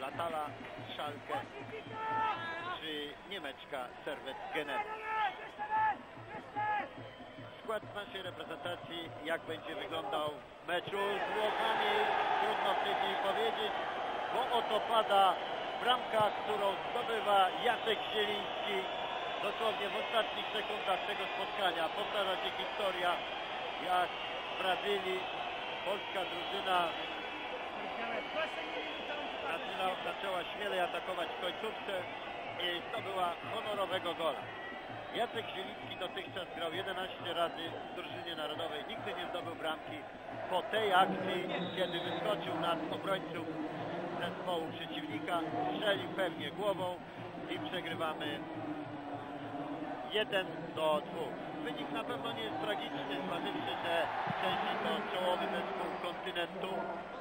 Atala Schalke czy Niemeczka Servet Genewa. Skład naszej reprezentacji, jak będzie wyglądał w meczu z Włochami, trudno w tej chwili powiedzieć, bo oto pada bramka, którą zdobywa Jacek Zieliński dosłownie w ostatnich sekundach tego spotkania. Powtarza się historia, jak w Brazylii polska drużyna zaczęła śmielej atakować w końcówce i zdobyła honorowego gola. Jacek Zieliński dotychczas grał 11 razy w drużynie narodowej, nigdy nie zdobył bramki. Po tej akcji, kiedy wyskoczył nad obrońców zespołu przeciwnika, strzelił pewnie głową i przegrywamy 1-2. Wynik na pewno nie jest tragiczny, zważywszy, że Chelsea to czołowy zespół kontynentu,